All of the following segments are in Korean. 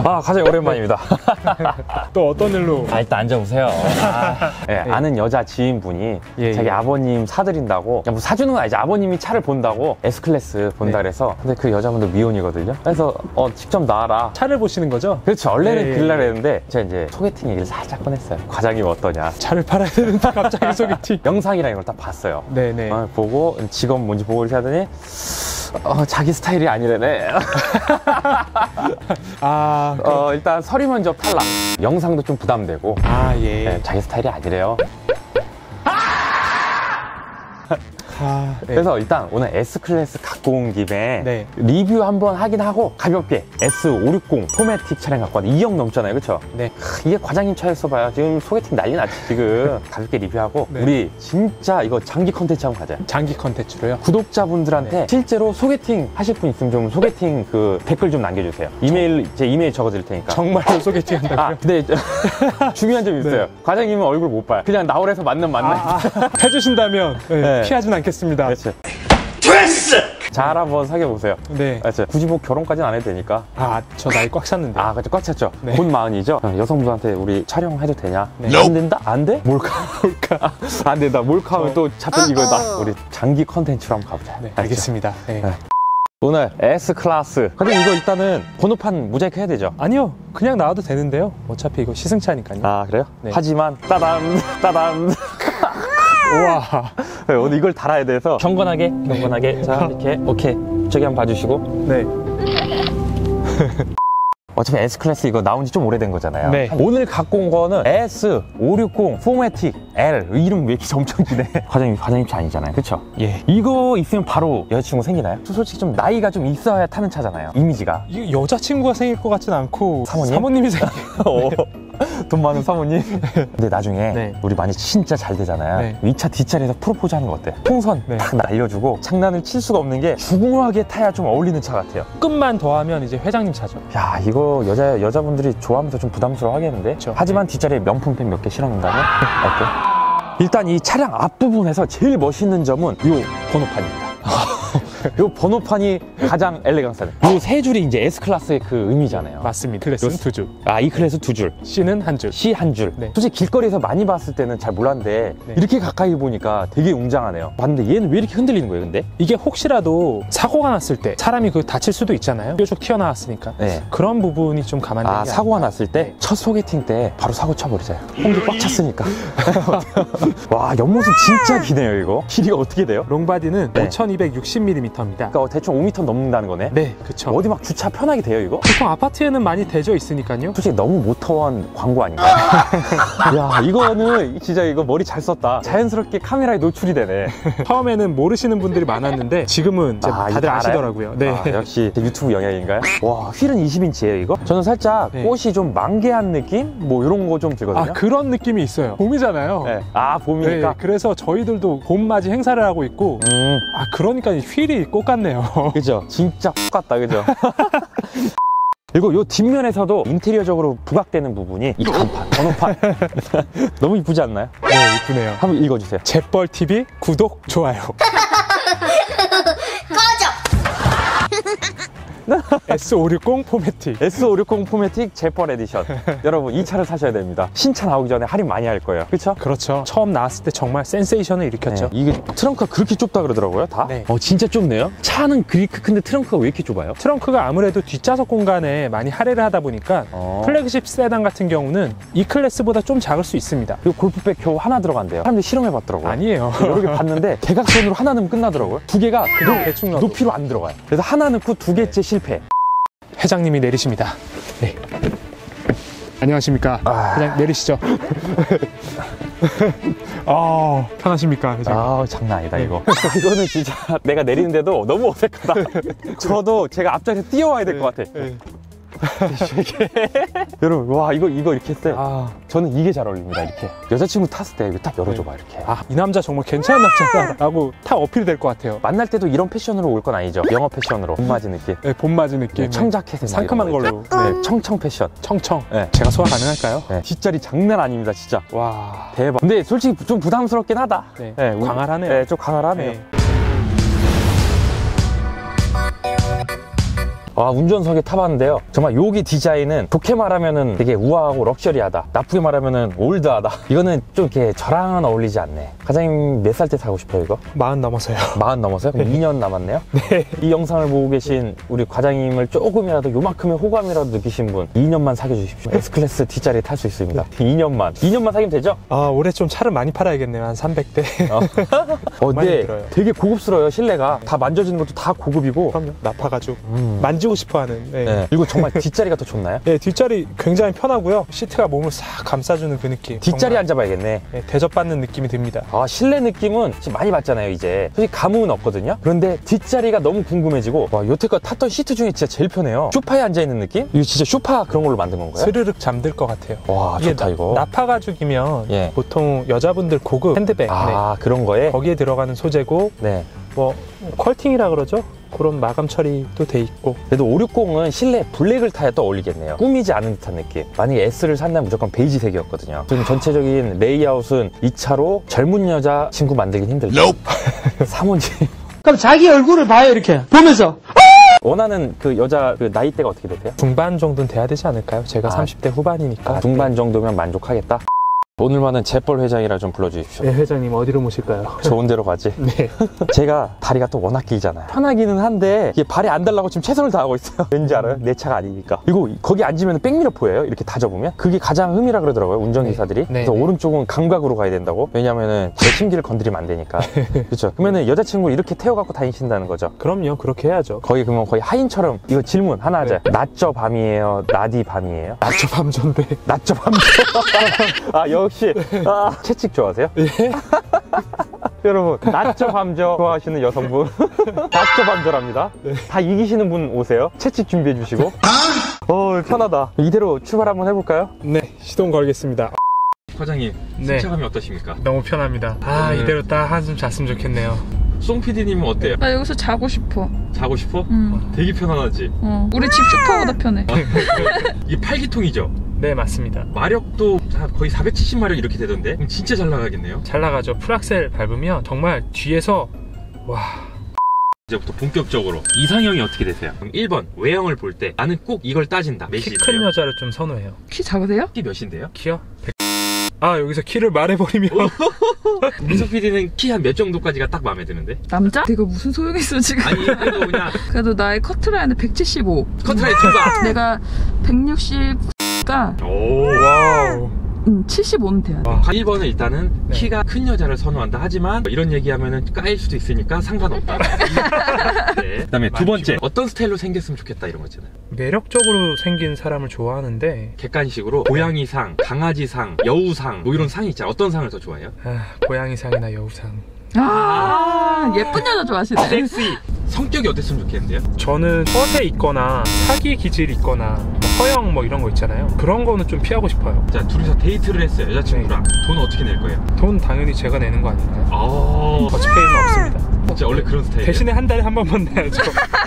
아, 가장 오랜만입니다. 또 어떤 일로? 아, 일단 앉아보세요. 네, 아는 여자 지인분이 자기 아버님 사드린다고, 뭐 사주는 건 아니지, 아버님이 차를 본다고 S클래스 본다 그래서. 근데 그 여자분도 미혼이거든요. 그래서 직접 나와라. 차를 보시는 거죠? 그렇죠. 원래는 그러려고 했는데 제가 이제 소개팅 얘기를 살짝 꺼냈어요. 과장님 어떠냐. 차를 팔아야 되는데 갑자기 소개팅. 영상이랑 이걸 딱 봤어요. 네네. 보고 직업 뭔지 보고 이렇게 하더니 자기 스타일이 아니래네. 일단 서류 면접 탈락. 영상도 좀 부담되고. 네, 자기 스타일이 아니래요. 그래서 일단 오늘 S클래스 갖고 온 김에 리뷰 한번 하긴 하고 가볍게 S560 포매틱 차량 갖고 왔는데 2억 넘잖아요, 그쵸? 네. 이게 과장님 차였어 봐요. 지금 소개팅 난리 났지 지금. 가볍게 리뷰하고 우리 진짜 이거 장기 컨텐츠 한번 가자. 장기 컨텐츠로요? 구독자분들한테 실제로 소개팅 하실 분 있으면 좀 소개팅 그 댓글 좀 남겨주세요. 제 이메일 적어드릴 테니까. 정말로 소개팅 한다고요? 근데 중요한 점이 있어요. 과장님은 얼굴 못 봐요. 그냥 나오래서 만나요. 해주신다면 피하진 않겠습니다. 그렇지. 됐어! 잘 한번 사귀어보세요. 네. 굳이 뭐 결혼까지는 안 해도 되니까. 저 나이 꽉 찼는데. 그렇죠. 꽉 찼죠. 곧 마흔이죠. 여성분한테 우리 촬영해도 되냐? 안 된다? 안 돼? 몰카. 안 된다. 몰카하면 또 잡힌 이거다. 우리 장기 컨텐츠로 한번 가보자. 네, 알겠습니다. 오늘 S클래스. 근데 이거 일단은 번호판 모자이크 해야 되죠? 아니요, 그냥 나와도 되는데요. 어차피 이거 시승차니까요. 그래요? 네. 하지만 따단 우와. 오늘 이걸 달아야 돼서 경건하게 자, 이렇게 오케이. 저기 한번 봐주시고. 네. 어차피 S클래스 이거 나온 지 좀 오래된 거잖아요. 네. 오늘 갖고 온 거는 S560 포매틱 L. 이름 왜 이렇게 엄청 기네. 과장님 차 아니잖아요, 그쵸? 예. 이거 있으면 바로 여자친구 생기나요? 솔직히 좀 나이가 좀 있어야 타는 차잖아요, 이미지가. 이거 여자친구가 생길 것 같진 않고 사모님이 생겨요. 돈 많은 사모님. 근데 나중에 우리 많이 진짜 잘 되잖아요. 이 차 뒷자리에서 프로포즈 하는 거 어때? 풍선 딱 날려주고 장난을 칠 수가 없는 게 중후하게 타야 좀 어울리는 차 같아요. 조금만 더 하면 이제 회장님 차죠. 야, 이거 여자분들이 좋아하면서 좀 부담스러워 하겠는데? 그쵸. 하지만 뒷자리에 명품펜 몇 개 실어놓는다면 어때? 일단 이 차량 앞부분에서 제일 멋있는 점은 요 번호판입니다. 요 번호판이 가장 엘레강스하네. 요 세 줄이 이제 S클래스의 그 의미잖아요. 맞습니다. 클래스는 두 줄. 이 클래스 두 줄. C는 한 줄. C 한 줄. 솔직히 길거리에서 많이 봤을 때는 잘 몰랐는데 이렇게 가까이 보니까 되게 웅장하네요. 봤는데 얘는 왜 이렇게 흔들리는 거예요, 근데? 이게 혹시라도 사고가 났을 때 사람이 다칠 수도 있잖아요. 뾰족 튀어나왔으니까. 그런 부분이 좀 감안돼야 돼요. 사고가 났을 때 첫 소개팅 때 바로 사고 쳐버리자요. 홍기 꽉 찼으니까. 와, 옆모습 진짜 기네요, 이거. 길이가 어떻게 돼요? 롱바디는 5260mm입니다. 그러니까 대충 5m 넘는다는 거네? 네, 그쵸. 어디 막 주차 편하게 돼요, 이거? 보통 아파트에는 많이 대져 있으니까요. 솔직히 너무 모터원 광고 아닌가요? 야, 이거는 진짜 이거 머리 잘 썼다. 자연스럽게 카메라에 노출이 되네. 처음에는 모르시는 분들이 많았는데 지금은 이제 다들 아시더라고요. 네. 역시 유튜브 영향인가요? 와, 휠은 20인치예요, 이거? 저는 살짝 꽃이 좀 만개한 느낌? 뭐 이런 거 좀 들거든요. 그런 느낌이 있어요. 봄이잖아요. 봄이니까. 그래서 저희들도 봄맞이 행사를 하고 있고 그러니까 휠이 꽃 같네요. 그죠? 진짜 꽃 같다, 그죠? 그리고 요 뒷면에서도 인테리어적으로 부각되는 부분이 이 간판, 번호판. 너무 이쁘지 않나요? 네, 이쁘네요. 한번 읽어주세요. 잿벌TV 구독, 좋아요. S560 포매틱. S560 포매틱 잿벌 에디션. 여러분, 이 차를 사셔야 됩니다. 신차 나오기 전에 할인 많이 할 거예요. 그렇죠? 그렇죠. 처음 나왔을 때 정말 센세이션을 일으켰죠. 이게 트렁크가 그렇게 좁다 그러더라고요, 다? 진짜 좁네요. 차는 그렇게 큰데 트렁크가 왜 이렇게 좁아요? 트렁크가 아무래도 뒷좌석 공간에 많이 할애를 하다 보니까 플래그십 세단 같은 경우는 이 클래스보다 좀 작을 수 있습니다. 그리고 골프백 겨우 하나 들어간대요. 사람들이 실험해봤더라고요. 아니에요. 여러 개 봤는데 대각선으로 하나 넣으면 끝나더라고요. 두 개가 대충 높이로 안 들어가요. 그래서 하나 넣고 두 개째 실패. 회장님이 내리십니다. 네. 안녕하십니까. 회장 내리시죠. 편하십니까, 회장님? 장난 아니다, 이거. 이거는 진짜 내가 내리는데도 너무 어색하다. 저도 제가 앞자리에서 뛰어와야 될 것 같아. 여러분, 와, 이거 이렇게 했어요. 저는 이게 잘 어울립니다, 이렇게. 여자친구 탔을 때 이거 딱 열어줘봐, 이렇게. 이 남자 정말 괜찮은 남자다 라고 딱 어필될 것 같아요. 만날 때도 이런 패션으로 올 건 아니죠. 영어 패션으로. 봄맞이 느낌. 네, 봄맞이 느낌. 청자켓에 상큼한 걸로. 청청 패션. 청청. 제가 소화 가능할까요? 뒷자리 장난 아닙니다, 진짜. 와, 대박. 근데 솔직히 좀 부담스럽긴 하다. 광활하네요. 좀 광활하네요. 운전석에 타봤는데요. 정말 여기 디자인은 좋게 말하면은 되게 우아하고 럭셔리하다. 나쁘게 말하면은 올드하다. 이거는 좀 이렇게 저랑은 어울리지 않네. 과장님 몇 살 때 사고 싶어요, 이거? 40 넘어서요. 40 넘었어요? 그럼 2년 남았네요? 네. 이 영상을 보고 계신 우리 과장님을 조금이라도 요만큼의 호감이라도 느끼신 분 2년만 사귀어주십시오. S클래스 T자리 탈 수 있습니다. 2년만 사귀면 되죠? 올해 좀 차를 많이 팔아야겠네요. 한 300대. 많이 네, 들어요. 되게 고급스러워요. 실내가 다 만져지는 것도 다 고급이고. 그럼요. 나파가지고 만지고 싶어하는. 네. 네. 그리고 정말 뒷자리가 더 좋나요? 네, 뒷자리 굉장히 편하고요. 시트가 몸을 싹 감싸주는 그 느낌. 뒷자리 정말, 앉아봐야겠네. 네, 대접받는 느낌이 듭니다. 실내 느낌은 지금 많이 봤잖아요, 이제. 솔직히 감흥은 없거든요. 그런데 뒷자리가 너무 궁금해지고, 여태껏 탔던 시트 중에 진짜 제일 편해요. 소파에 앉아있는 느낌? 이거 진짜 소파 그런 걸로 만든 건가요? 스르륵 잠들 것 같아요. 와, 이게 좋다, 이거. 나파 가죽이면 예. 보통 여자분들 고급 핸드백. 그런 거에? 거기에 들어가는 소재고, 네. 컬팅이라 그러죠? 그런 마감 처리도 돼 있고. 그래도 560은 실내 블랙을 타야 또 어울리겠네요. 꾸미지 않은 듯한 느낌. 만약에 S를 산다면 무조건 베이지색이었거든요. 지금 전체적인 레이아웃은 이 차로 젊은 여자 친구 만들긴 힘들죠. 사모님. 그럼 자기 얼굴을 봐요, 이렇게 보면서. 원하는 그 여자 그 나이대가 어떻게 되세요? 중반 정도는 돼야 되지 않을까요? 제가 30대 후반이니까. 중반 정도면 만족하겠다? 오늘만은 재벌 회장이라 좀 불러주십시오. 네, 회장님 어디로 모실까요? 좋은 데로 가지. 네. 제가 다리가 또 워낙 길잖아요. 편하기는 한데 이게 발이 안 달라고 지금 최선을 다하고 있어요. 왠지 알아요? 내 차가 아니니까. 그리고 거기 앉으면 백미러 보여요. 이렇게 다 접으면. 그게 가장 흠이라 그러더라고요, 운전기사들이. 네. 그래서 오른쪽은 감각으로 가야 된다고. 왜냐면은 제 심기를 건드리면 안 되니까. 그렇죠. 그러면은 여자친구 이렇게 태워갖고 다니신다는 거죠. 그럼요. 그렇게 해야죠. 그러면 거의 하인처럼. 이거 질문 하나 하자. 낮저 밤이에요? 낮이 밤이에요? 낮저 밤전데. 낮저 밤저. 역시. 채찍 좋아하세요? 예. 여러분, 낮저 밤저 좋아하시는 여성분 낮저 밤저랍니다. 네. 다 이기시는 분 오세요. 채찍 준비해 주시고. 편하다. 이대로 출발 한번 해볼까요? 네, 시동 걸겠습니다. 과장님, 네. 승차감이 어떠십니까? 너무 편합니다. 이대로 딱 한숨 잤으면 좋겠네요. 송 PD님은 어때요? 나 여기서 자고 싶어. 자고 싶어? 응. 되게 편안하지? 우리 집 슈퍼보다 편해. 이게 8기통이죠? 네, 맞습니다. 마력도 거의 470마력 이렇게 되던데? 그럼 진짜 잘 나가겠네요? 잘 나가죠. 풀악셀 밟으면 정말 뒤에서 와. 이제부터 본격적으로 이상형이 어떻게 되세요? 그럼 1번 외형을 볼 때 나는 꼭 이걸 따진다. 키 큰 여자를 좀 선호해요. 키 작으세요? 키 몇인데요? 키요? 여기서 키를 말해버리면 민석 PD는 키 한 몇 정도까지가 딱 마음에 드는데? 남자? 내가 무슨 소용이 있어 지금. 아니 그래도 그냥 그래도 나의 커트라인은 175. 커트라인 중간. 내가 160가 오. 와우. 75는 돼야 돼. 1번은 일단은 네. 키가 큰 여자를 선호한다. 하지만 이런 얘기하면은 까일 수도 있으니까 상관없다. 네. 그다음에 두 번째, 어떤 스타일로 생겼으면 좋겠다 이런 거 있잖아요. 매력적으로 생긴 사람을 좋아하는데 객관식으로 고양이상, 강아지상, 여우상 뭐 이런 상이 있잖아요. 어떤 상을 더 좋아해요? 고양이상이나 여우상. 예쁜 여자 좋아하시네. 섹시. 성격이 어땠으면 좋겠는데요? 저는 허세 있거나 사기 기질 있거나 허영 뭐 이런 거 있잖아요. 그런 거는 좀 피하고 싶어요. 자, 둘이서 데이트를 했어요. 여자친구랑. 돈 어떻게 낼 거예요? 돈 당연히 제가 내는 거 아닌가요? 더치페이는 없습니다. 진짜 원래 그런 스타일이에요. 대신에 한 달에 한 번만 내야죠.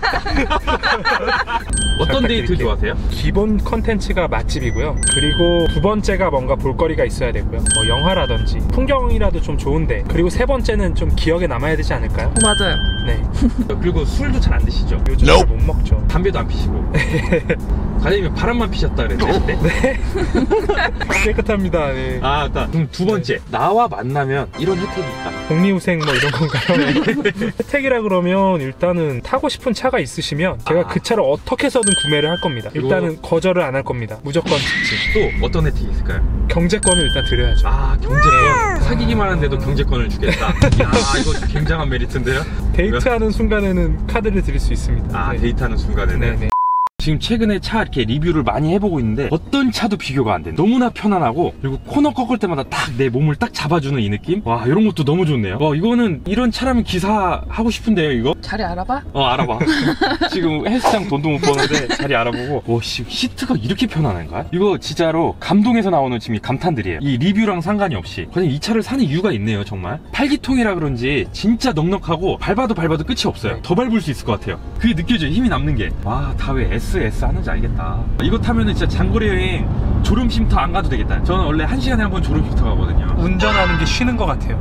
어떤 데이트 좋아하세요? 기본 컨텐츠가 맛집이고요. 그리고 두 번째가 뭔가 볼거리가 있어야 되고요. 뭐 영화라든지 풍경이라도 좀 좋은데. 그리고 세 번째는 좀 기억에 남아야 되지 않을까요? 맞아요. 네. 그리고 술도 잘 안 드시죠? 요즘 잘 못 먹죠. 담배도 안 피시고. 과장님이 바람만 피셨다 그랬는데? 네. 깨끗합니다. 네. 그럼 두 번째, 나와 만나면 이런 혜택이 있다. 복리후생 뭐 이런 건가요? 혜택이라 그러면 일단은 타고 싶은 차가 있으시면 제가 그 차를 어떻게 해서든 구매를 할 겁니다. 일단은 거절을 안 할 겁니다. 무조건 직진. 또 어떤 혜택이 있을까요? 경제권을 일단 드려야죠. 경제권. 사귀기만 하는데도 경제권을 주겠다. 이거 굉장한 메리트인데요? 데이트하는 순간에는 카드를 드릴 수 있습니다. 네. 데이트하는 순간에는. 네네. 지금 최근에 차 이렇게 리뷰를 많이 해보고 있는데 어떤 차도 비교가 안 돼. 너무나 편안하고, 그리고 코너 꺾을 때마다 딱 내 몸을 딱 잡아주는 이 느낌? 와, 이런 것도 너무 좋네요. 이거는 이런 차라면 기사 하고 싶은데요, 이거? 자리 알아봐? 알아봐. 지금 헬스장 돈도 못 버는데 자리 알아보고. 시트가 이렇게 편안한가? 이거 진짜로 감동에서 나오는 지금 이 감탄들이에요. 이 리뷰랑 상관이 없이. 그냥 이 차를 사는 이유가 있네요, 정말. 8기통이라 그런지 진짜 넉넉하고 밟아도 끝이 없어요. 더 밟을 수 있을 것 같아요. 그게 느껴져요, 힘이 남는 게. 와, 다 왜 S 하는지 알겠다. 이거 타면은 진짜 장거리 여행 졸음쉼터 안 가도 되겠다. 저는 원래 1시간에 한 번 졸음쉼터 가거든요. 운전하는 게 쉬는 것 같아요.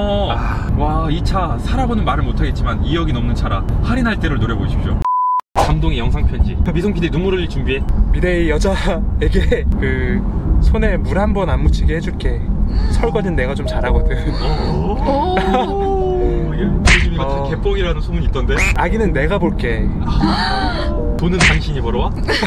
와, 이 차 살아보는 말을 못하겠지만 2억이 넘는 차라 할인할 때를 노려보십시오. 감동의 영상 편지. 미성 PD 눈물 흘릴 준비해. 미래의 여자에게 그 손에 물 한 번 안 묻히게 해줄게. 설거지는 내가 좀 잘하거든. 요즘 이거 다 개뻥이라는 소문이 있던데. 아기는 내가 볼게. 돈은 당신이 벌어와?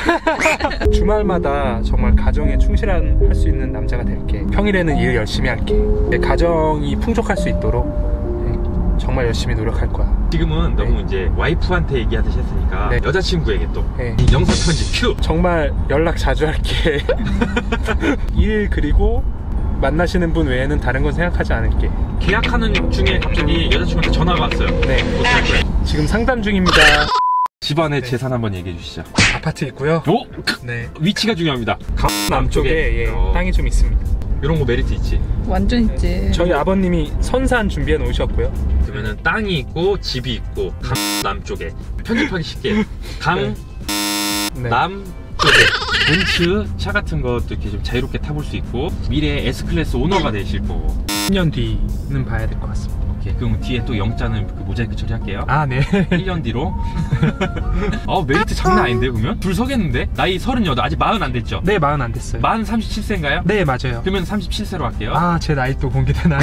주말마다 정말 가정에 충실한 할 수 있는 남자가 될게. 평일에는 일 열심히 할게. 내 가정이 풍족할 수 있도록 정말 열심히 노력할 거야. 지금은 너무 이제 와이프한테 얘기하듯이 했으니까 네. 여자친구에게 또 네. 이 영상 편지 큐! 정말 연락 자주 할게. 일 그리고 만나시는 분 외에는 다른 건 생각하지 않을게. 계약하는 중에 갑자기 여자친구한테 전화가 왔어요. 네. 어떻게 할 거예요? 지금 상담 중입니다. 집안의 네. 재산 한번 얘기해 주시죠. 아파트 있고요. 오! 네. 위치가 중요합니다. 남쪽에 예, 땅이 좀 있습니다. 이런 거 메리트 있지. 완전 있지. 저희 아버님이 선산 준비해 놓으셨고요. 그러면은 땅이 있고 집이 있고 강 남쪽에 편집하기 쉽게 강 네. 남쪽에 벤츠 차 같은 것도 이렇게 좀 자유롭게 타볼 수 있고 미래의 S클래스 오너가 되실 거고. 10년 뒤는 봐야 될 것 같습니다. 오케이, 그럼 뒤에 또 영자는 그 모자이크 처리할게요. 아, 네. 1년 뒤로. 메리트 장난 아닌데 그러면? 줄 서겠는데? 나이 38, 아직 40 안 됐죠? 네, 40 안 됐어요. 만 37세인가요? 네, 맞아요. 그러면 37세로 할게요. 아, 제 나이 또 공개되나요?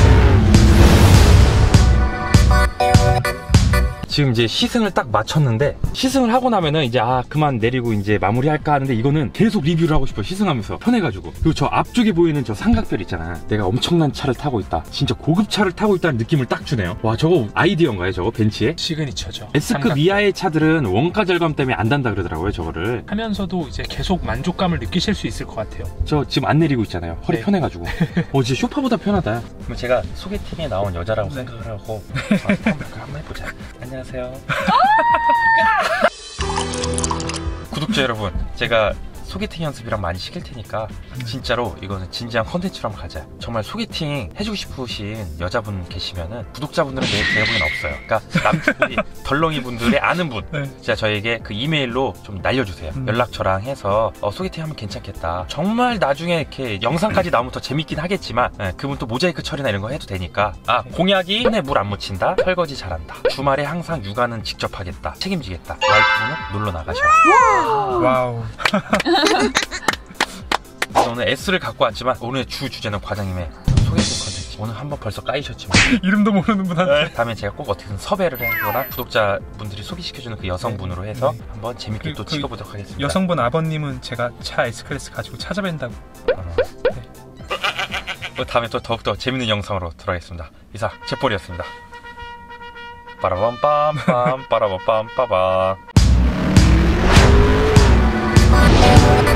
지금 이제 시승을 딱 마쳤는데 시승을 하고 나면은 이제 그만 내리고 이제 마무리할까 하는데 이거는 계속 리뷰를 하고 싶어요. 시승하면서 편해가지고. 그리고 저 앞쪽에 보이는 저 삼각별 있잖아. 내가 엄청난 차를 타고 있다, 진짜 고급 차를 타고 있다는 느낌을 딱 주네요. 와, 저거 아이디어인가요? 저거 벤츠에? 시그니처죠. S급 이하의 차들은 원가 절감 때문에 안 단다 그러더라고요, 저거를. 하면서도 이제 계속 만족감을 느끼실 수 있을 것 같아요. 저 지금 안 내리고 있잖아요. 허리 네. 편해가지고. 진짜 쇼파보다 편하다. 그럼 제가 소개팅에 나온 여자라고 생각을 하고 한번 해보자. 안녕하세요. 구독자 여러분, 제가 소개팅 연습이랑 많이 시킬 테니까 진짜로 이거는 진지한 컨텐츠로 한번 가자. 정말 소개팅 해주고 싶으신 여자분 계시면은 구독자분들은 내 대부분 없어요. 그러니까 남편분이 덜렁이 분들의 아는 분 네. 진짜 저에게 그 이메일로 좀 날려주세요. 연락처랑 해서 소개팅 하면 괜찮겠다. 정말 나중에 이렇게 영상까지 나오면 더 재밌긴 하겠지만 그분 또 모자이크 처리나 이런 거 해도 되니까. 공약이 손에 물 안 묻힌다, 설거지 잘한다, 주말에 항상 육아는 직접 하겠다, 책임지겠다, 와이프는 놀러 나가셔라. 와우. 오늘 S를 갖고 왔지만 오늘의 주 주제는 과장님의 소개팅 컨텐츠. 오늘 한번 벌써 까이셨지만 이름도 모르는 분한테. 다음에 제가 꼭 어떻게든 섭외를 하거나 구독자분들이 소개시켜주는 그 여성분으로 해서 한번 재밌게 또 찍어보도록 하겠습니다. 여성분 아버님은 제가 차 S클래스 가지고 찾아뵌다고. 다음에 또 더욱더 재밌는 영상으로 돌아오겠습니다. 이상 jet볼이었습니다. 빠라밤빰빰 빠라밤빰 빠밤.